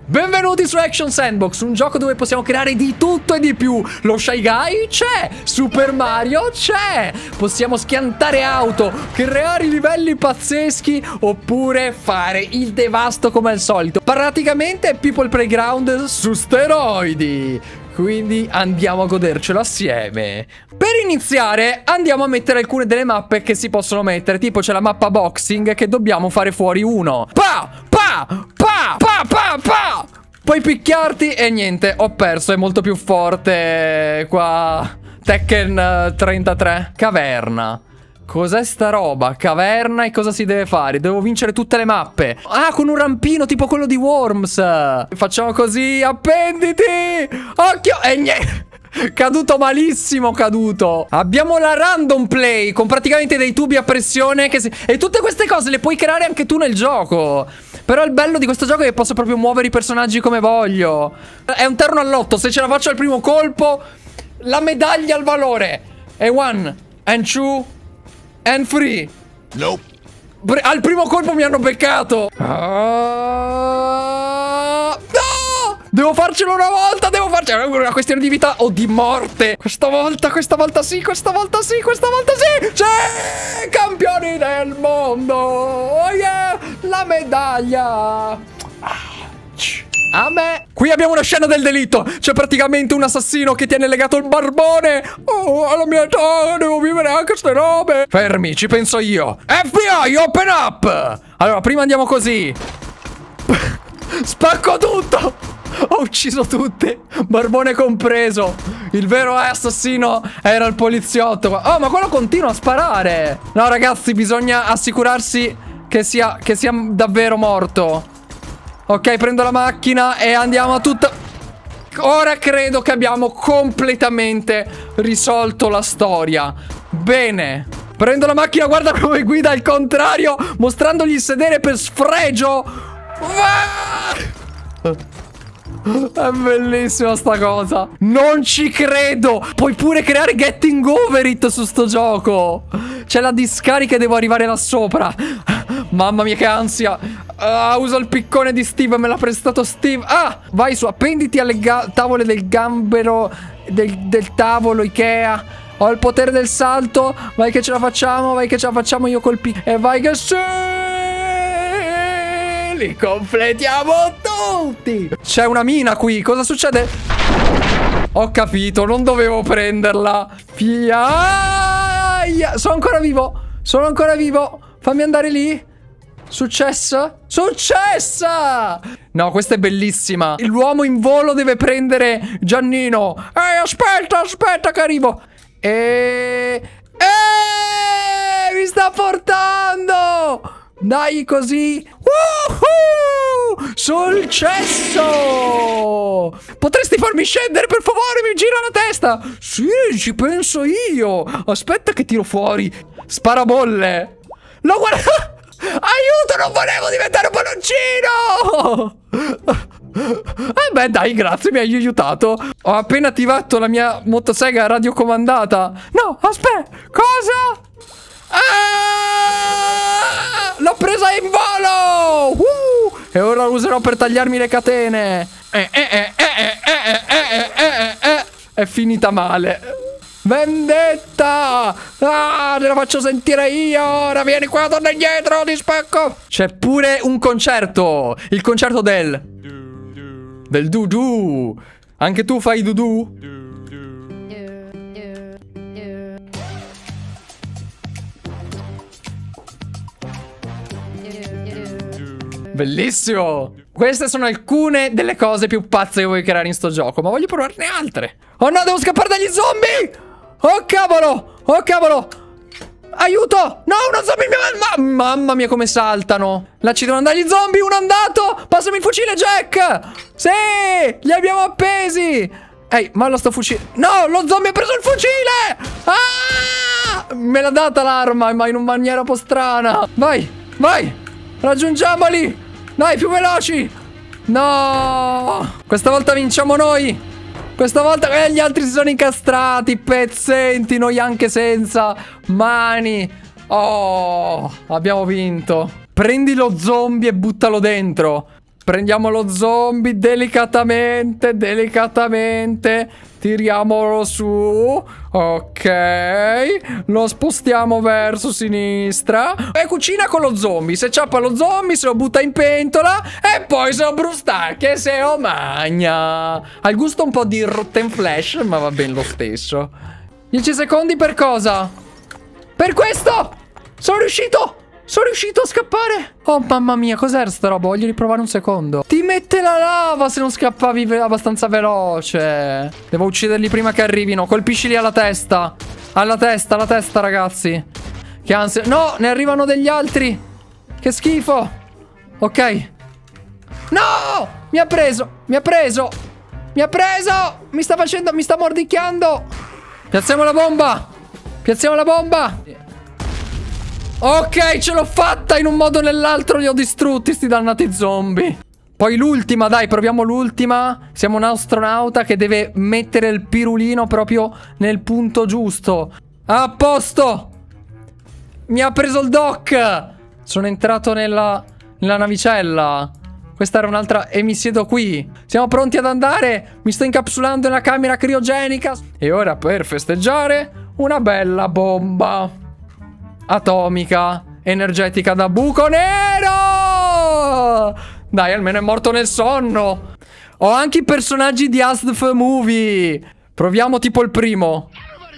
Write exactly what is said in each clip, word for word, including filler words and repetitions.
Benvenuti su Action Sandbox, un gioco dove possiamo creare di tutto e di più. Lo Shy Guy c'è, Super Mario c'è, possiamo schiantare auto, creare livelli pazzeschi oppure fare il devasto come al solito. Praticamente è People Playground su steroidi. Quindi andiamo a godercelo assieme. Per iniziare andiamo a mettere alcune delle mappe che si possono mettere. Tipo c'è la mappa boxing che dobbiamo fare fuori uno. Pa! Pa! Pa! Pa! Pa! Pa! Puoi picchiarti e niente, ho perso, è molto più forte qua Tekken trentatré. Caverna. Cos'è sta roba? Caverna e cosa si deve fare? Devo vincere tutte le mappe. Ah, con un rampino tipo quello di Worms. Facciamo così, appenditi. Occhio. E niente. Caduto malissimo, caduto. Abbiamo la random play con praticamente dei tubi a pressione che si... E tutte queste cose le puoi creare anche tu nel gioco. Però il bello di questo gioco è che posso proprio muovere i personaggi come voglio. È un terno all'otto. Se ce la faccio al primo colpo, la medaglia al valore. E one, and two, and three. Nope. Al primo colpo mi hanno beccato. uh, No! Devo farcelo una volta. Devo farcelo. È una questione di vita o di morte. Questa volta, questa volta sì. Questa volta sì, questa volta sì. C'è! Campioni del mondo. Oh yeah! La medaglia. A me. Qui abbiamo una scena del delitto. C'è praticamente un assassino che tiene legato il barbone. Oh, alla mia età devo vivere anche queste robe. Fermi, ci penso io. F B I, open up. Allora, prima andiamo così. Spacco tutto. Ho ucciso tutte, barbone compreso. Il vero assassino era il poliziotto. Oh, ma quello continua a sparare. No, ragazzi, bisogna assicurarsi che sia, che sia davvero morto. Ok, prendo la macchina e andiamo a tutta... Ora credo che abbiamo completamente risolto la storia. Bene. Prendo la macchina, guarda come guida al contrario, mostrandogli il sedere per sfregio. È bellissima sta cosa. Non ci credo. Puoi pure creare Getting Over It su sto gioco. C'è la discarica e devo arrivare là sopra. Mamma mia che ansia. uh, Uso il piccone di Steve. Me l'ha prestato Steve. Ah, vai su, appenditi alle tavole del gambero del, del tavolo Ikea. Ho il potere del salto. Vai che ce la facciamo. Vai che ce la facciamo io col piccone. E vai che sì. Li completiamo tutti. C'è una mina qui. Cosa succede? Ho capito. Non dovevo prenderla. Fiaia. Sono ancora vivo. Sono ancora vivo. Fammi andare lì. Successa? Successa! No, questa è bellissima. L'uomo in volo deve prendere Giannino. Ehi, aspetta, aspetta che arrivo. E... Eeeh, mi sta portando. Dai, così. Woohoo! Successo! Potresti farmi scendere, per favore? Mi gira la testa. Sì, ci penso io. Aspetta che tiro fuori. Sparabolle. Lo guarda. Aiuto, non volevo diventare un palloncino. Eh beh, dai, grazie, mi hai aiutato. Ho appena attivato la mia motosega radiocomandata. No, aspetta. Cosa? Ah! L'ho presa in volo! Uh! E ora la userò per tagliarmi le catene. Eh, eh, eh, eh, eh, eh, eh, eh, eh. È finita male. Vendetta! Ah, te la faccio sentire io! Ora vieni qua, torna indietro, ti spacco! C'è pure un concerto! Il concerto del... Del Dudu! Anche tu fai Dudu? Bellissimo! Queste sono alcune delle cose più pazze che vuoi creare in sto gioco, ma voglio provarne altre. Oh no, devo scappare dagli zombie! Oh cavolo! Oh cavolo! Aiuto! No, uno zombie mi... Ma... Mamma mia come saltano! Là ci devono andare gli zombie, uno è andato! Passami il fucile, Jack! Sì! Li abbiamo appesi! Ehi, ma lo sto fucile... No, lo zombie ha preso il fucile! Ah! Me l'ha data l'arma, ma in una maniera un po' strana. Vai, vai! Raggiungiamoli! Dai, più veloci! No! Questa volta vinciamo noi! Questa volta eh, gli altri si sono incastrati, pezzenti, noi anche senza mani. Oh, abbiamo vinto. Prendi lo zombie e buttalo dentro. Prendiamo lo zombie delicatamente, delicatamente. Tiriamolo su. Ok. Lo spostiamo verso sinistra. E cucina con lo zombie. Se ciappa lo zombie, se lo butta in pentola. E poi se lo brustacchia e se lo magna. Ha il gusto un po' di rotten flesh, ma va bene lo stesso. dieci secondi per cosa? Per questo! Sono riuscito! Sono riuscito a scappare. Oh mamma mia, cos'era sta roba? Voglio riprovare un secondo. Ti mette la lava se non scappavi ve abbastanza veloce. Devo ucciderli prima che arrivino. Colpiscili alla testa. Alla testa, alla testa ragazzi. Che ansia. No, ne arrivano degli altri. Che schifo. Ok. No, mi ha preso. Mi ha preso. Mi ha preso. Mi sta facendo, mi sta mordicchiando. Piazziamo la bomba. Piazziamo la bomba. Ok, ce l'ho fatta, in un modo o nell'altro li ho distrutti sti dannati zombie. Poi l'ultima, dai, proviamo l'ultima. Siamo un astronauta che deve mettere il pirulino proprio nel punto giusto. A posto. Mi ha preso il dock. Sono entrato nella, nella navicella. Questa era un'altra e mi siedo qui. Siamo pronti ad andare. Mi sto incapsulando nella camera criogenica. E ora per festeggiare una bella bomba atomica, energetica da buco nero. Dai, almeno è morto nel sonno. Ho anche i personaggi di As the Movie. Proviamo tipo il primo.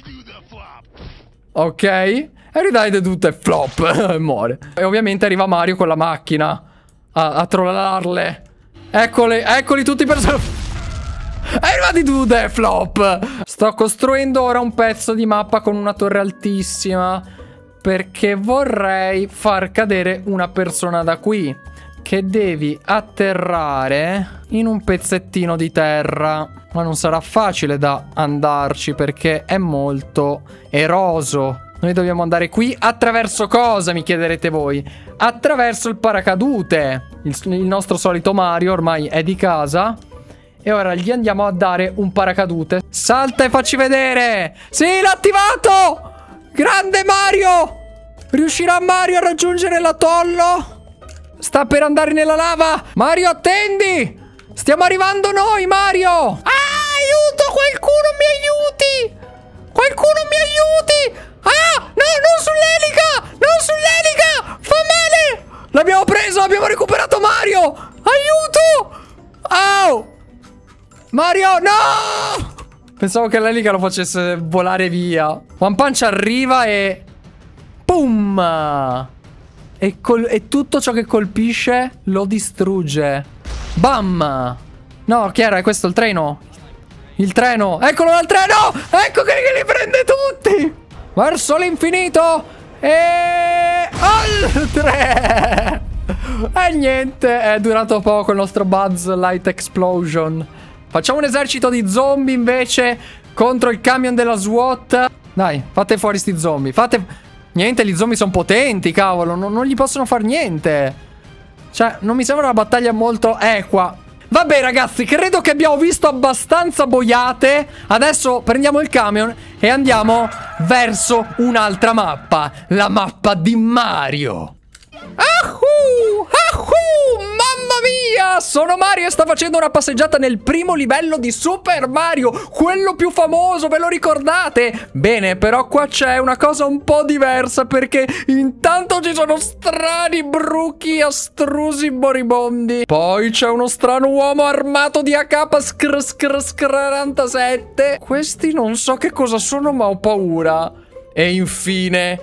Ok. Everybody the do the flop. Muore. E ovviamente arriva Mario con la macchina a, a trollarle. Eccoli, eccoli tutti i personaggi. Everybody do the flop. Sto costruendo ora un pezzo di mappa con una torre altissima, perché vorrei far cadere una persona da qui, che devi atterrare in un pezzettino di terra. Ma non sarà facile da andarci perché è molto eroso. Noi dobbiamo andare qui attraverso cosa, mi chiederete voi? Attraverso il paracadute. Il, il nostro solito Mario ormai è di casa. E ora gli andiamo a dare un paracadute. Salta e facci vedere. Sì, l'ho attivato. Grande Mario! Riuscirà Mario a raggiungere l'atollo? Sta per andare nella lava. Mario, attendi! Stiamo arrivando noi, Mario! Ah, aiuto! Qualcuno mi aiuti! Qualcuno mi aiuti! Ah! No, non sull'elica! Non sull'elica! Fa male! L'abbiamo preso! Abbiamo recuperato Mario! Aiuto! Oh! Mario, no! Pensavo che l'elica lo facesse volare via. One Punch arriva e... Boom! E, e tutto ciò che colpisce lo distrugge. Bam! No, chi era? È questo il treno? Il treno! Eccolo là il treno! Ecco che li prende tutti! Verso l'infinito! E... oltre! E niente, è durato poco il nostro Buzz Light Explosion. Facciamo un esercito di zombie invece contro il camion della SWAT. Dai, fate fuori sti zombie. Fate... Niente, gli zombie sono potenti, cavolo. Non, non gli possono fare niente. Cioè, non mi sembra una battaglia molto equa. Vabbè, ragazzi, credo che abbiamo visto abbastanza boiate. Adesso prendiamo il camion e andiamo verso un'altra mappa. La mappa di Mario. Ahoo! Ahoo! Mamma mia! Sono Mario e sto facendo una passeggiata nel primo livello di Super Mario, quello più famoso, ve lo ricordate? Bene, però qua c'è una cosa un po' diversa, perché intanto ci sono strani bruchi astrusi moribondi. Poi c'è uno strano uomo armato di A K quarantasette. Questi non so che cosa sono, ma ho paura. E infine...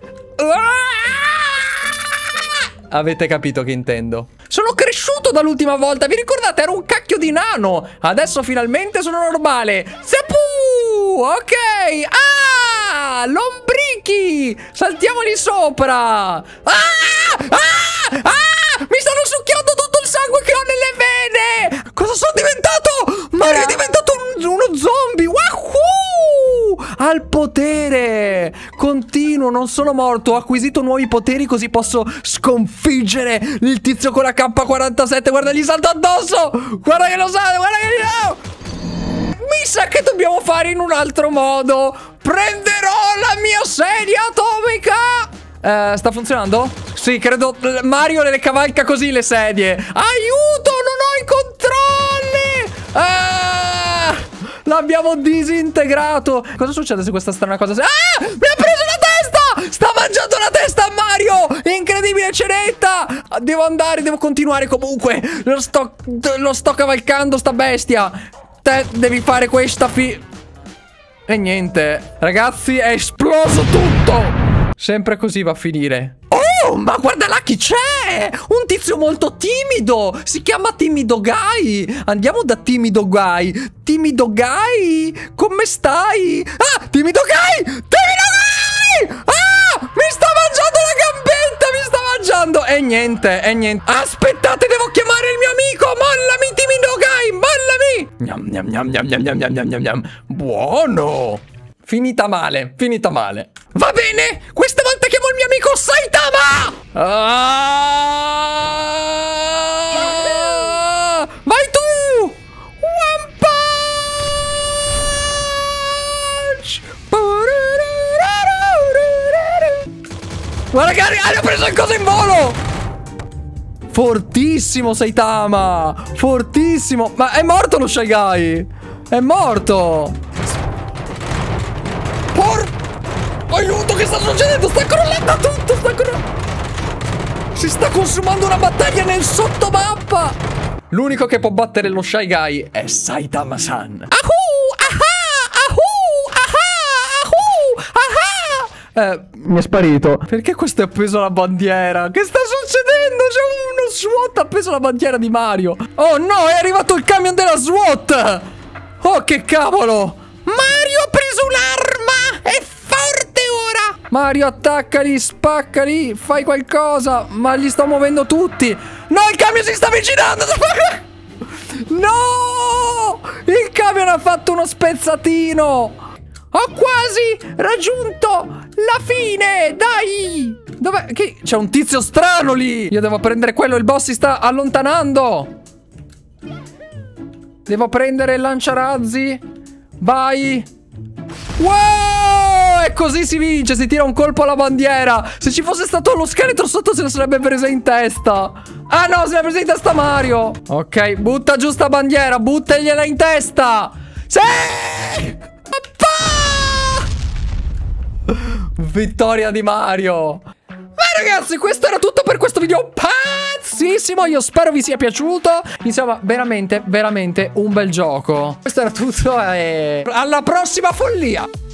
avete capito che intendo. Sono cresciuto dall'ultima volta. Vi ricordate? Ero un cacchio di nano. Adesso finalmente sono normale. Sepù! Ok. Ah! Lombrichi! Saltiamoli sopra. Ah! Ah! Ah! Mi stanno succhiando tutto il sangue che ho nelle vene. Cosa sono diventato? Mario è diventato un, uno zombie. Wahoo! Al potere. Continuo, non sono morto. Ho acquisito nuovi poteri, così posso sconfiggere il tizio con la K quarantasette. Guarda, gli salto addosso. Guarda che lo sa, guarda che no. Mi sa che dobbiamo fare in un altro modo. Prenderò la mia sedia atomica. Eh, sta funzionando? Sì, credo. Mario le cavalca così le sedie. Aiuto, L'abbiamo disintegrato. Cosa succede se questa strana cosa... Ah! Mi ha preso la testa! Sta mangiando la testa a Mario! Incredibile cenetta! Devo andare, devo continuare comunque. Lo sto, lo sto cavalcando sta bestia. Te devi fare questa fi... E niente. Ragazzi, è esploso tutto. Sempre così va a finire. Oh, ma guarda là chi c'è! Un tizio molto timido! Si chiama Timido Guy! Andiamo da Timido Guy! Timido Guy! Come stai? Ah! Timido Guy! Timido Guy! Ah! Mi sta mangiando la gambetta! Mi sta mangiando! E niente, e niente. Aspettate, devo chiamare il mio amico! Mollami, Timido Guy! Mollami! Gnam, gnam, gnam, gnam, gnam, gnam, gnam, gnam, gnam. Buono! Finita male, finita male. Va bene, questa volta chiamo il mio amico Saitama! Ah! Vai tu! One punch! Guarda che ha preso il coso in volo! Fortissimo Saitama! Fortissimo! Ma è morto lo Shy Guy! È morto! Por... Aiuto, che sta succedendo? Sta crollando tutto, sta crollando. Si sta consumando una battaglia nel sottomappa. L'unico che può battere lo Shy Guy è Saitama-san. Ahu, aha, ahu, aha, ahu, aha. Eh, mi è sparito. Perché questo è appeso alla bandiera? Che sta succedendo? C'è uno SWAT appeso alla bandiera di Mario. Oh no, è arrivato il camion della SWAT. Oh, che cavolo. Mario ha preso un'arma! È forte ora! Mario, attaccali, spaccali, fai qualcosa! Ma li sto muovendo tutti! No, il camion si sta avvicinando! No! Il camion ha fatto uno spezzatino! Ho quasi raggiunto la fine! Dai! Dov'è? Che... C'è un tizio strano lì! Io devo prendere quello, il boss si sta allontanando! Devo prendere il lanciarazzi. Vai! Wow! E così si vince, si tira un colpo alla bandiera. Se ci fosse stato lo scheletro sotto se lo sarebbe presa in testa. Ah no, se l'ha presa in testa Mario. Ok, butta giù sta bandiera, buttagliela in testa. Sì! Papà! Vittoria di Mario. Beh ragazzi, questo era tutto per questo video pazzissimo. Io spero vi sia piaciuto. Insomma, veramente, veramente un bel gioco. Questo era tutto e alla prossima follia.